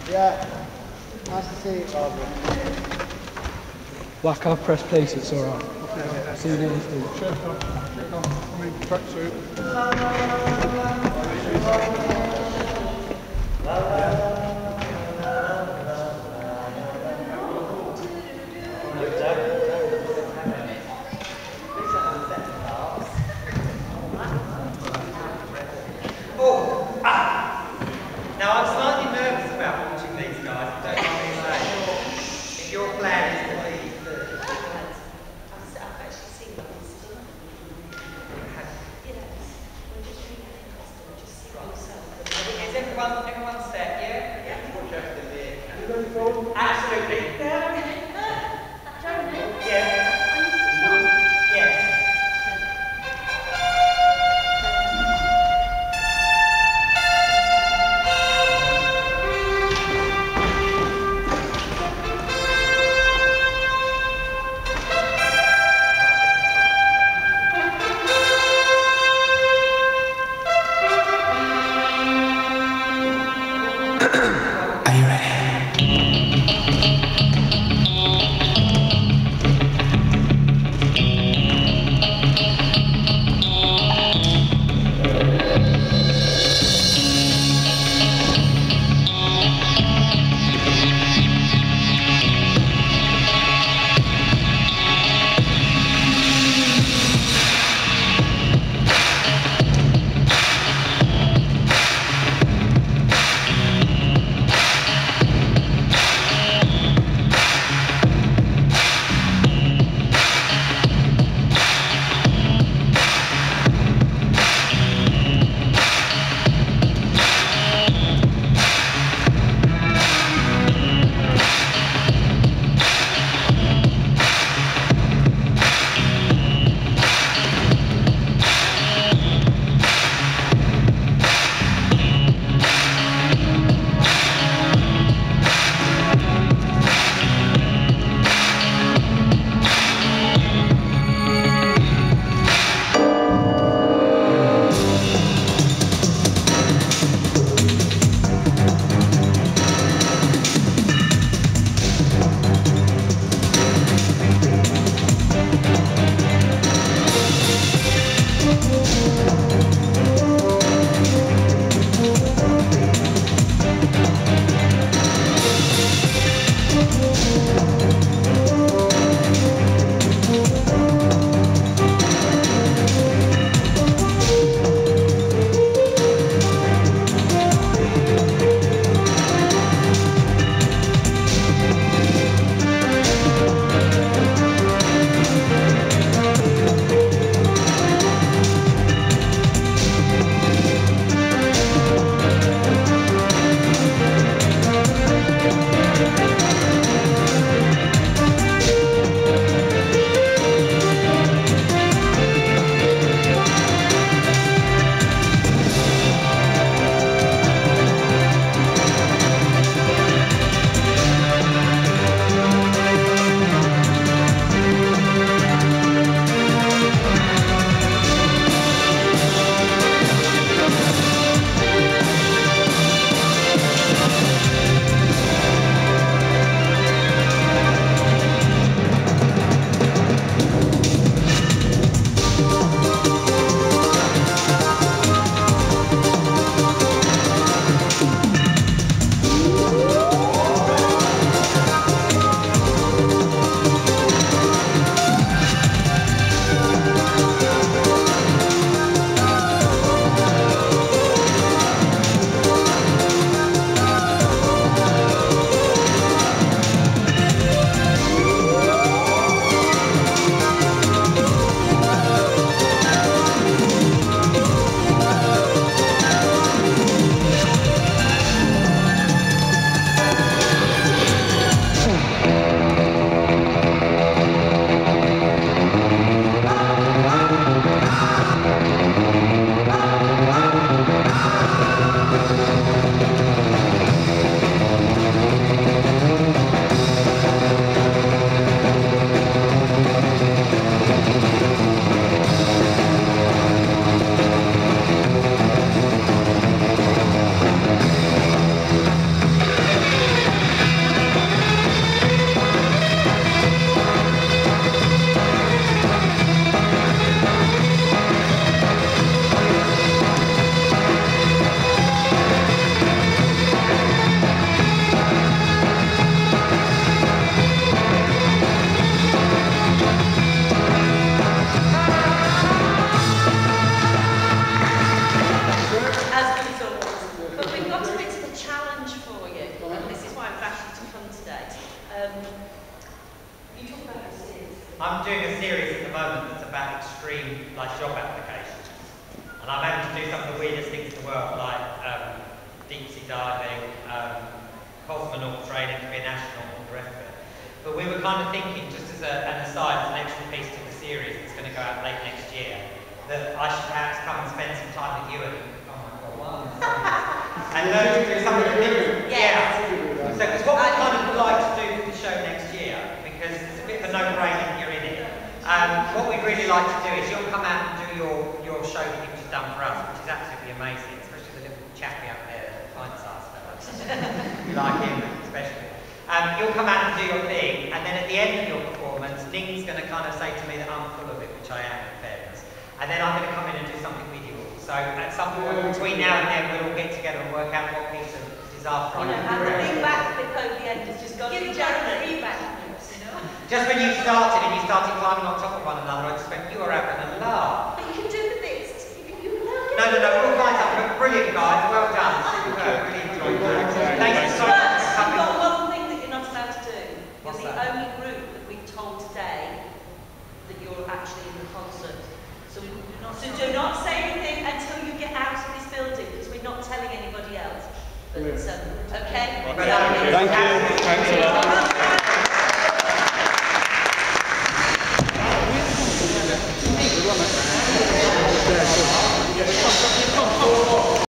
Yeah. Nice to see you, Barbara. Black, I've pressed place, it's alright. Okay. See you next week. Shirt on, I mean tracksuit. Now I'm slightly nervous about watching these guys, don't mind me saying. If your plan is to be the... I've actually seen those. Is everyone set, yeah? Yeah. Absolutely. Yeah. Yes. Are you ready? I'm doing a series at the moment that's about extreme job applications. And I'm having to do some of the weirdest things in the world, like deep sea diving, cosmonaut training to be an astronaut, and the rest of it. But we were kind of thinking, just as an aside, as an extra piece to the series that's going to go out late next year, that I should perhaps come and spend some time with you and, oh my God, and learn to do some of the things. Yeah. So, because what we kind of would like to do with the show next year, because it's a bit of a no-brainer if you're in it, what we'd really like to do is you'll come out and do your show that you've just done for us, which is absolutely amazing, especially the little chappy up there, pint-sized fella. You like him, especially. You'll come out and do your thing, and then at the end of your performance, Ning's going to kind of say to me that I'm full of it, which I am, in fairness. And then I'm going to come in and do something with you all. So at some point between now and then, we'll all get together and work out what piece of disaster I can do. And the big back clip over the end has just got to be feedback. Just when you started and you started climbing on top of one another, I just went, you are having a laugh. But you can do the bits. You can No, we'll find something. Brilliant, guys. Well done. Really enjoyed it. Thank you so much for coming. But you've got one thing that you're not allowed to do. What's You're the that? only group that we've told today that you're actually in the concert. So do not say anything until you get out of this building, because we're not telling anybody else. But, okay? Thank you. Thanks a lot.